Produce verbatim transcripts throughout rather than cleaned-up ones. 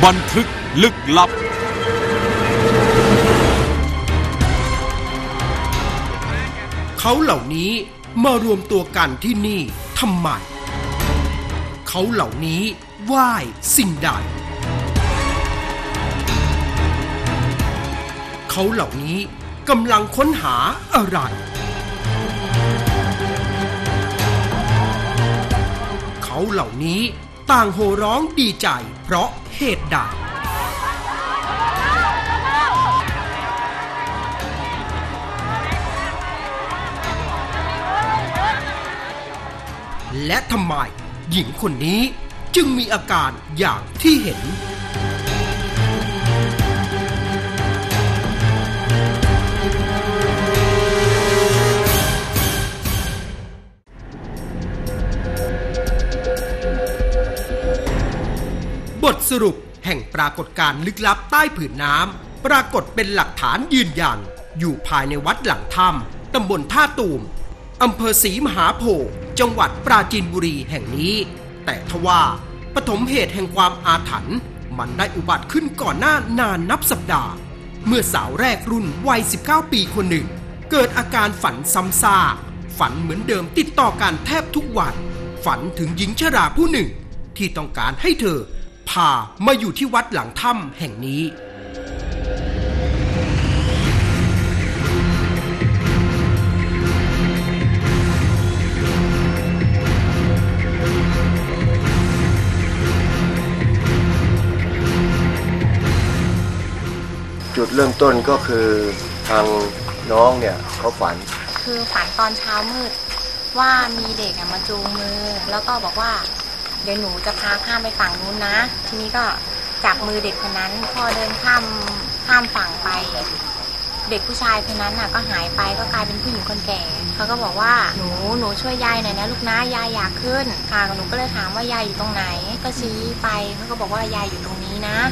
บันทึกลึกลับเขาเหล่านี้มารวมตัวกันที่นี่ทำไมเขาเหล่านี้ไหว้สิ่งใดเขาเหล่านี้กำลังค้นหาอะไรเขาเหล่านี้ต่างโห่ร้องดีใจเพราะเหตุใดและทำไมหญิงคนนี้จึงมีอาการอย่างที่เห็นบทสรุปแห่งปรากฏการณ์ลึกลับใต้ผืนน้ำปรากฏเป็นหลักฐานยืนยันอยู่ภายในวัดหลังถ้ำตำบลท่าตูมอำเภอศรีมหาโพธิ์จังหวัดปราจีนบุรีแห่งนี้แต่ทว่าปฐมเหตุแห่งความอาถรรพ์มันได้อุบัติขึ้นก่อนหน้านานนับสัปดาห์เมื่อสาวแรกรุ่นวัยสิบเก้าปีคนหนึ่งเกิดอาการฝันซ้ำซากฝันเหมือนเดิมติดต่อกันแทบทุกวันฝันถึงหญิงชราผู้หนึ่งที่ต้องการให้เธอพามาอยู่ที่วัดหลังถ้ำแห่งนี้จุดเริ่มต้นก็คือทางน้องเนี่ยเขาฝันคือฝันตอนเช้ามืดว่ามีเด็กมาจูงมือแล้วก็บอกว่าเดี๋ยวหนูจะพาข้ามไปฝั่งนู้นนะทีนี้ก็จับมือเด็กคนนั้นพอเดินข้ามข้ามฝั่งไปเด็กผู้ชายคนนั้นน่ะก็หายไปก็กลายเป็นผู้หญิงคนแก่เขาก็บอกว่าหนูหนูช่วยยายหน่อยนะลูกนะยายอยากขึ้นค่ะหนูก็เลยถามว่ายายอยู่ตรงไหนก็ชี้ไปเขาก็บอกว่ายายอยู่ตรงนี้นะ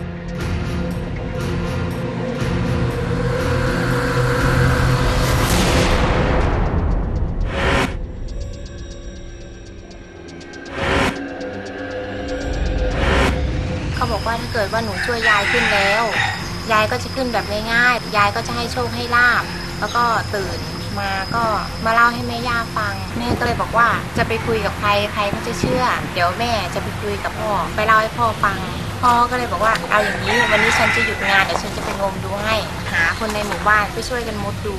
เขาบอกว่าถ้าเกิดว่าหนูช่วยยายขึ้นแล้วยายก็จะขึ้นแบบง่ายๆยายก็จะให้โชคให้ลาภแล้วก็ตื่นมาก็มาเล่าให้แม่ย่าฟังแม่ก็เลยบอกว่าจะไปคุยกับใครใครก็จะเชื่อเดี๋ยวแม่จะไปคุยกับพ่อไปเล่าให้พ่อฟังพ่อก็เลยบอกว่าเอาอย่างนี้วันนี้ฉันจะหยุดงานเดี๋ยวฉันจะไปงมดูให้หาคนในหมู่บ้านไปช่วยกันมุดดู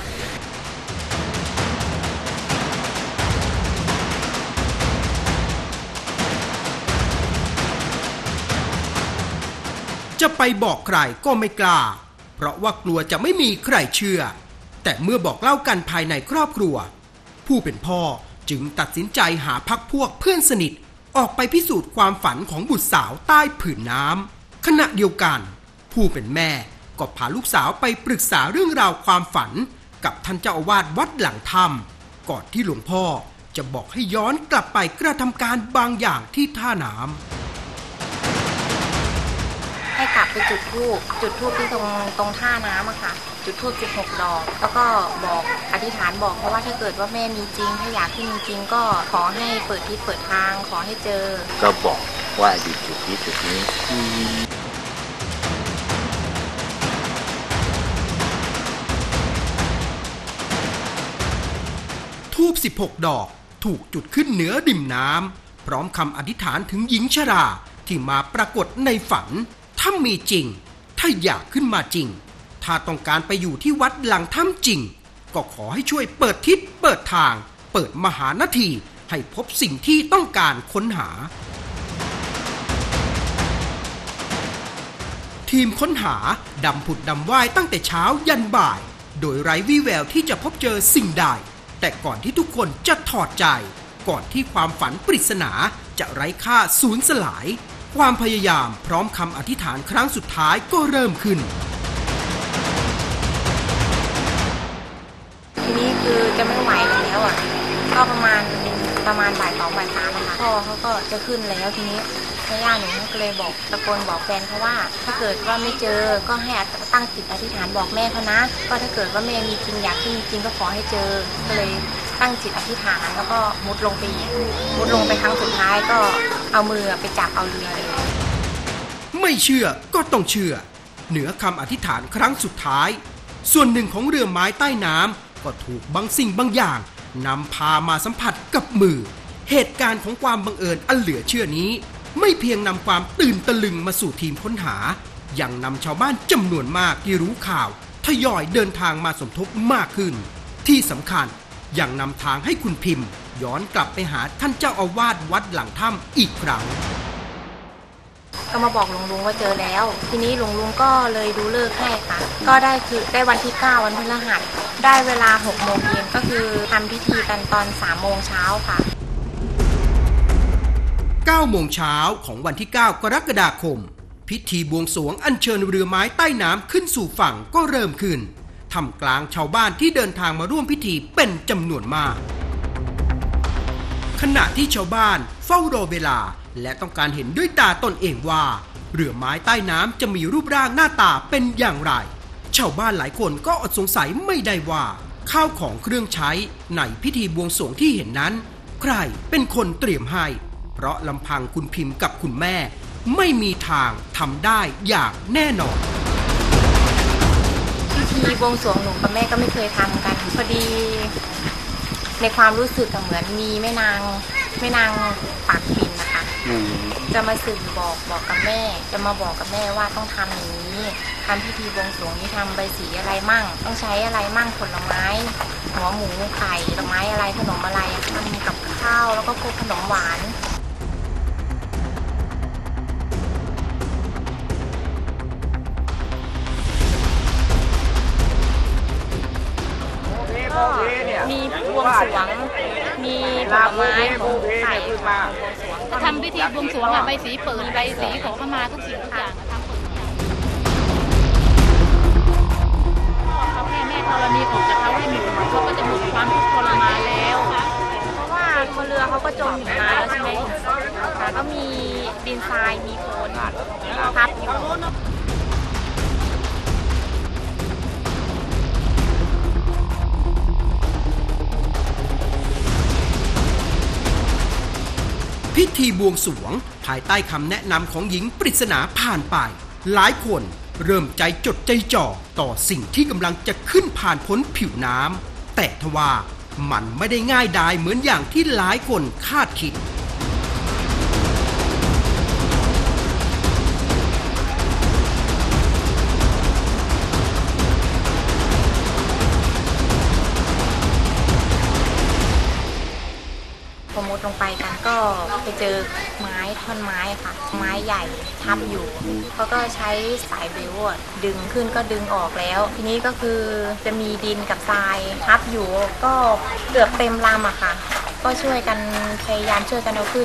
จะไปบอกใครก็ไม่กล้าเพราะว่ากลัวจะไม่มีใครเชื่อแต่เมื่อบอกเล่ากันภายในครอบครัวผู้เป็นพ่อจึงตัดสินใจหาพรรคพวกเพื่อนสนิทออกไปพิสูจน์ความฝันของบุตรสาวใต้ผืนน้ำขณะเดียวกันผู้เป็นแม่ก็พาลูกสาวไปปรึกษาเรื่องราวความฝันกับท่านเจ้าอาวาสวัดหลังถ้ำก่อนที่หลวงพ่อจะบอกให้ย้อนกลับไปกระทำการบางอย่างที่ท่าน้ำให้กลับไปจุดธูปจุดธูปที่ตรงตรงท่าน้ำอะค่ะจุดธูปสิบหกดอกแล้วก็บอกอธิษฐานบอกเพราะว่าถ้าเกิดว่าแม่มีจริงถ้าอยากขึ้นจริงก็ขอให้เปิดทิศเปิดทางขอให้เจอก็บอกว่าอยู่จุดนี้จุดนี้ธูปสิบหกดอกถูกจุดขึ้นเหนือริมน้ำพร้อมคำอธิษฐานถึงหญิงชราที่มาปรากฏในฝันถ้ามีจริงถ้าอยากขึ้นมาจริงถ้าต้องการไปอยู่ที่วัดหลังถ้ำจริงก็ขอให้ช่วยเปิดทิศเปิดทางเปิดมหานาทีให้พบสิ่งที่ต้องการค้นหาทีมค้นหาดำผุดดำว่ายตั้งแต่เช้ายันบ่ายโดยไร้วี่แววที่จะพบเจอสิ่งใดแต่ก่อนที่ทุกคนจะถอดใจก่อนที่ความฝันปริศนาจะไร้ค่าสูญสลายความพยายามพร้อมคำอธิษฐานครั้งสุดท้ายก็เริ่มขึ้นทีนี้คือจะไม่ไหวแล้วอ่ะก็ประมาณประมาณบ่ายสองบ่ายสามนะคะพ่อเขาก็จะขึ้นแล้วทีนี้แม่ย่าหนูก็เลยบอกตะโกนบอกแฟนเขาว่าถ้าเกิดว่าไม่เจอก็ให้ตั้งจิตอธิษฐานบอกแม่เขานะก็ถ้าเกิดว่าแม่มีจริงอยากขึ้นจริงก็ขอให้เจอก็เลยตั้งจิตอธิษฐานแล้วก็มุดลงไปมุดลงไปครั้งสุดท้ายก็เอามือไปจับเอาเรือเลยไม่เชื่อก็ต้องเชื่อเหนือคำอธิษฐานครั้งสุดท้ายส่วนหนึ่งของเรือไม้ใต้น้ำก็ถูกบางสิ่งบางอย่างนำพามาสัมผัสกับมือเหตุการณ์ของความบังเอิญอันเหลือเชื่อนี้ไม่เพียงนำความตื่นตะลึงมาสู่ทีมค้นหายังนำชาวบ้านจำนวนมากที่รู้ข่าวทยอยเดินทางมาสมทบมากขึ้นที่สำคัญยังนำทางให้คุณพิมพ์ย้อนกลับไปหาท่านเจ้าอาวาสวัดหลังถ้ำอีกครั้งก็มาบอกลุงลุงว่าเจอแล้วทีนี้ลุงลุงก็เลยดูฤกษ์ให้ค่ะก็ได้คือได้วันที่เก้าวันพฤหัสได้เวลาหกโมงเย็นก็คือทำพิธีกันตอนสามโมงเช้าค่ะเก้าโมงเช้าของวันที่เก้ากรกฎาคมพิธีบวงสรวงอัญเชิญเรือไม้ใต้น้ำขึ้นสู่ฝั่งก็เริ่มขึ้นท่ามกลางชาวบ้านที่เดินทางมาร่วมพิธีเป็นจำนวนมากขณะที่ชาวบ้านเฝ้ารอเวลาและต้องการเห็นด้วยตาตนเองว่าเรือไม้ใต้น้ำจะมีรูปร่างหน้าตาเป็นอย่างไรชาวบ้านหลายคนก็อดสงสัยไม่ได้ว่าข้าวของเครื่องใช้ในพิธีบวงสรวงที่เห็นนั้นใครเป็นคนเตรียมให้เพราะลำพังคุณพิมพ์กับคุณแม่ไม่มีทางทำได้อย่างแน่นอนพิธีบวงสรวงหนูกับแม่ก็ไม่เคยทำกันพอดีในความรู้สึกเหมือนมีแม่นางแม่นางปากปิ่นนะคะจะมาสื่อบอกบอกกับแม่จะมาบอกกับแม่ว่าต้องทำอย่างนี้ทำพิธีบวงสรวงนี้ทำใบสีอะไรมั่งต้องใช้อะไรมั่งผลไม้หัวหมูไข่ดอกไม้อะไรขนมอะไรทำกับข้าวแล้วก็พวกขนมหวานมีบวงสรวงมีผลไม้ไข่มาทำพิธีบวงสรวงอะใบสีเปิดใบสีขอเข้ามาทุกสิ่งทุกอย่างทำเปิดเขาให้แม่ธรณีออกจากเขาให้หมดเขาก็จะหมดความทุกข์ทรมานแล้วเพราะว่าคนเรือเขาก็จมอยู่นานแล้วใช่ไหมค่ะก็มีดินทรายมีโคลนทับอยู่พิธีบวงสรวงภายใต้คำแนะนำของหญิงปริศนาผ่านไปหลายคนเริ่มใจจดใจจ่อต่อสิ่งที่กำลังจะขึ้นผ่านพ้นผิวน้ำแต่ทว่ามันไม่ได้ง่ายดายเหมือนอย่างที่หลายคนคาดคิดพอมุดลงไปกันก็ไปเจอไม้ท่อนไม้ค่ะไม้ใหญ่ทับอยู่เขาก็ใช้สายเบลต์ดึงขึ้นก็ดึงออกแล้วทีนี้ก็คือจะมีดินกับทรายทับอยู่ก็เกือบเต็มลำอะค่ะก็ช่วยกันพยายามช่วยกันเอาขึ้น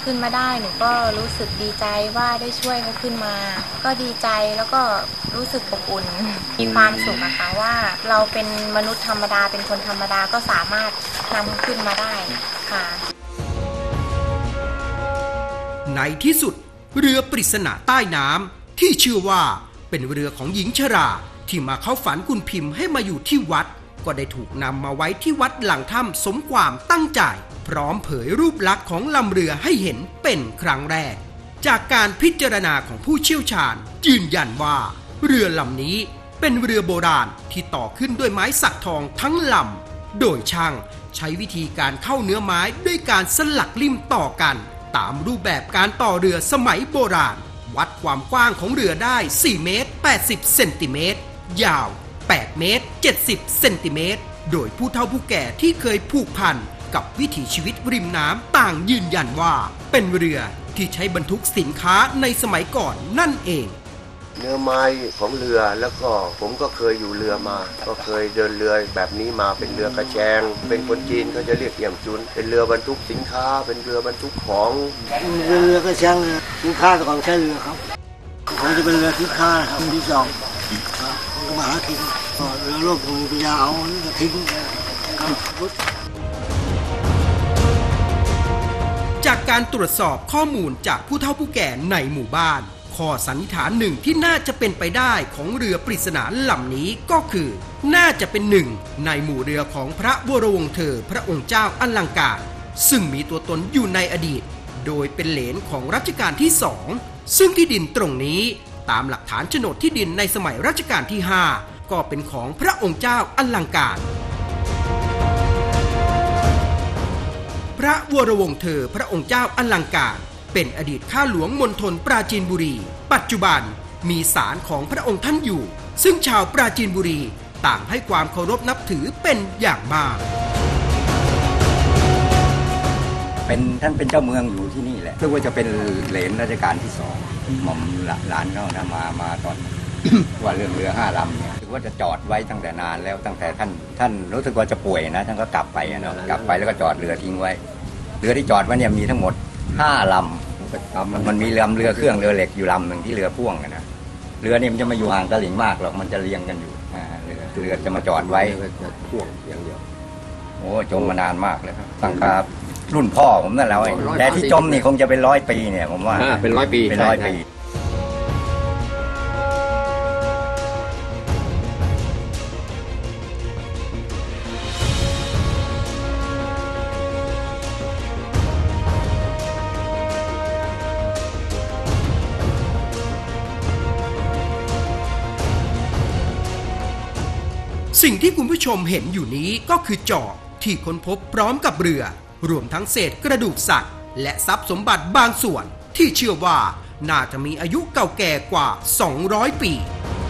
ขึ้นมาได้หนูก็รู้สึกดีใจว่าได้ช่วยเขาขึ้นมาก็ดีใจแล้วก็รู้สึกอบอุ่นมีความสุขนะคะว่าเราเป็นมนุษย์ธรรมดาเป็นคนธรรมดาก็สามารถนำเขาขึ้นมาได้ค่ะในที่สุดเรือปริศนาใต้น้ำที่เชื่อว่าเป็นเรือของหญิงชราที่มาเข้าฝันคุณพิมพ์ให้มาอยู่ที่วัดก็ได้ถูกนำมาไว้ที่วัดหลังถ้ำสมความตั้งใจพร้อมเผยรูปลักษณ์ของลำเรือให้เห็นเป็นครั้งแรกจากการพิจารณาของผู้เชี่ยวชาญยืนยันว่าเรือลำนี้เป็นเรือโบราณที่ต่อขึ้นด้วยไม้สักทองทั้งลำโดยช่างใช้วิธีการเข้าเนื้อไม้ด้วยการสลักลิ่มต่อกันตามรูปแบบการต่อเรือสมัยโบราณวัดความกว้างของเรือได้สี่เมตรแปดสิบเซนติเมตรยาวแปดเมตรเจ็ดสิบเซนติเมตรโดยผู้เฒ่าผู้แก่ที่เคยผูกพันกับวิถีชีวิตริมน้ำต่างยืนยันว่าเป็นเรือที่ใช้บรรทุกสินค้าในสมัยก่อนนั่นเองเนื้อไม้ของเรือแล้วก็ผมก็เคยอยู่เรือมาก็เคยเดินเรือแบบนี้มาเป็นเรือกระแชงเป็นคนจีนเขาจะเรียกเอี่ยมจุนเป็นเรือบรรทุกสินค้าเป็นเรือบรรทุกของเรือกระแชงสินค้าของใช้เรือครับผมจะเป็นเรือสินค้าครับที่สองผมมาหากินเรือโลกภูมิปัญญาเอาจะทิ้งจากการตรวจสอบข้อมูลจากผู้เฒ่าผู้แก่ในหมู่บ้านข้อสันนิษฐานหนึ่งที่น่าจะเป็นไปได้ของเรือปริศนาลำนี้ก็คือน่าจะเป็นหนึ่งในหมู่เรือของพระวรวงศ์เธอพระองค์เจ้าอลังการซึ่งมีตัวตนอยู่ในอดีตโดยเป็นเหลนของรัชกาลที่สองซึ่งที่ดินตรงนี้ตามหลักฐานโฉนดที่ดินในสมัยรัชกาลที่ห้าก็เป็นของพระองค์เจ้าอลังการพระวรวงศ์เธอพระองค์เจ้าอลังการเป็นอดีตข้าหลวงมณฑลปราจีนบุรีปัจจุบันมีศาลของพระองค์ท่านอยู่ซึ่งชาวปราจีนบุรีต่างให้ความเคารพนับถือเป็นอย่างมากเป็นท่านเป็นเจ้าเมืองอยู่ที่นี่แหละซึ่งว่าจะเป็นเหลนรัชกาลที่สองหม่อมหลานเขานะมามาตอน ว่าเรื่องเรือห้าลำเนี่ยถือว่าจะจอดไว้ตั้งแต่นานแล้วตั้งแต่ท่านท่านรู้สึกว่าจะป่วยนะท่านก็กลับไปเนาะกลับไปแล้วก็จอดเรือทิ้งไว้เรือที่จอดไว้เนี่ยมีทั้งหมดห้าลำมันมีลำเรือเครื่องเรือเหล็กอยู่ลำหนึ่งที่เรือพ่วงนะเรือนี่มันจะมาอยู่ห่างตลิ่งมากหรอกมันจะเรียงกันอยู่เรือเรือจะมาจอดไว้พ่วงอย่างเดียวโอ้จมมานานมากเลยครับตั้งแต่รุ่นพ่อผมนั่นแล้วแต่ที่จมนี่คงจะเป็นร้อยปีเนี่ยผมว่าเป็นร้อยปีเป็นร้อยปีสิ่งที่คุณผู้ชมเห็นอยู่นี้ก็คือจอบที่ค้นพบพร้อมกับเรือรวมทั้งเศษกระดูกสัตว์และทรัพย์สมบัติบางส่วนที่เชื่อว่าน่าจะมีอายุเก่าแก่กว่าสองร้อยปี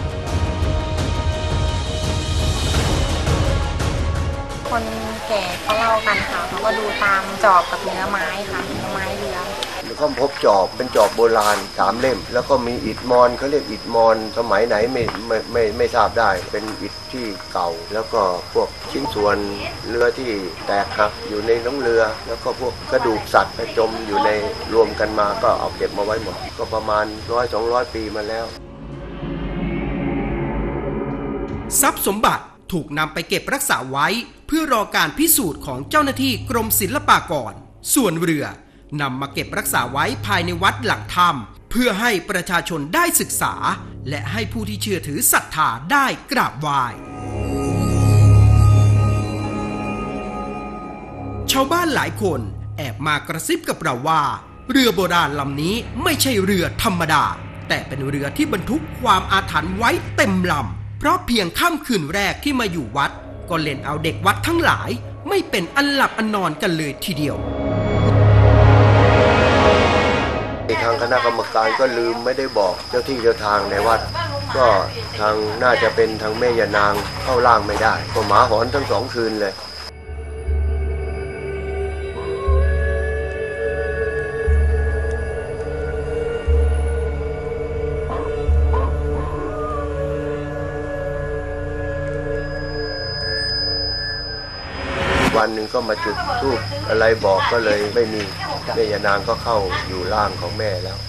คนแก่เขาเล่ากันค่ะเขาก็ดูตามจอบกับเนื้อไม้ค่ะเนื้อไม้เรือเขาพบจอบเป็นจอบโบราณสามเล่มแล้วก็มีอิฐมอนเขาเรียกอิฐมอนสมัยไหนไม่ไม่ไม่ไม่ทราบได้เป็นอิฐที่เก่าแล้วก็พวกชิ้นส่วนเรือที่แตกหักอยู่ในน้ำเรือแล้วก็พวกกระดูกสัตว์จมอยู่ในรวมกันมาก็เอาเก็บมาไว้หมดก็ประมาณร้อยสองร้อยปีมาแล้วทรัพย์สมบัติถูกนำไปเก็บรักษาไว้เพื่อรอการพิสูจน์ของเจ้าหน้าที่กรมศิลปากรส่วนเรือนำมาเก็บรักษาไว้ภายในวัดหลังถ้ำเพื่อให้ประชาชนได้ศึกษาและให้ผู้ที่เชื่อถือศรัทธาได้กราบไหว้ชาวบ้านหลายคนแอบมากระซิบกับเราว่าเรือโบราณลำนี้ไม่ใช่เรือธรรมดาแต่เป็นเรือที่บรรทุกความอาถรรพ์ไว้เต็มลำเพราะเพียงค่ำคืนแรกที่มาอยู่วัดก็เล่นเอาเด็กวัดทั้งหลายไม่เป็นอันหลับอันนอนกันเลยทีเดียวทางคณะกรรมการก็ลืมไม่ได้บอกเจ้าที่เจ้าทางในวัดก็ทางน่าจะเป็นทางแม่ยานางเข้าล่างไม่ได้ก็หมาหอนทั้งสองคืนเลยวันหนึ่งก็มาจุดธูปอะไรบอกก็เลยไม่มีแม่ยานางก็เข้าอยู่ร่างของแม่แล้ว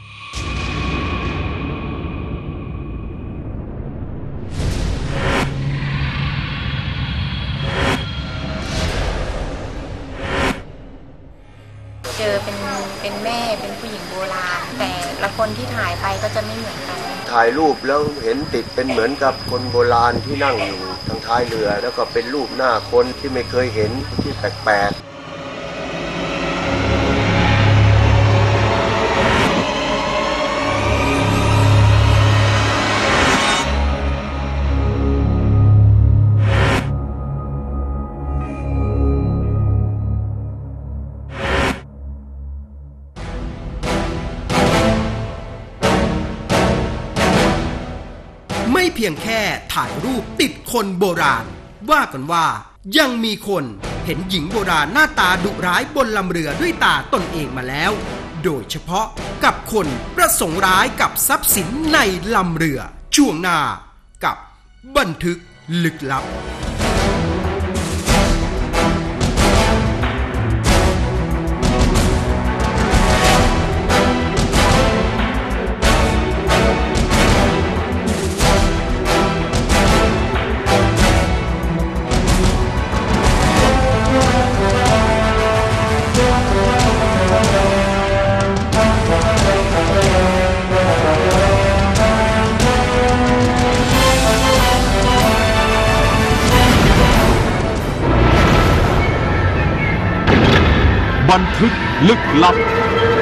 เจอเป็นเป็นแม่เป็นผู้หญิงโบราณแต่ละคนที่ถ่ายไปก็จะไม่เหมือนกันถ่ายรูปแล้วเห็นติดเป็นเหมือนกับคนโบราณที่นั่งอยู่ทางท้ายเรือแล้วก็เป็นรูปหน้าคนที่ไม่เคยเห็นที่แปลกๆไม่เพียงแค่ถ่ายรูปติดคนโบราณว่ากันว่ายังมีคนเห็นหญิงโบราณหน้าตาดุร้ายบนลำเรือด้วยตาตนเองมาแล้วโดยเฉพาะกับคนประสงค์ร้ายกับทรัพย์สินในลำเรือช่วงหน้ากับบันทึกลึกลับบันทึกลึกลับ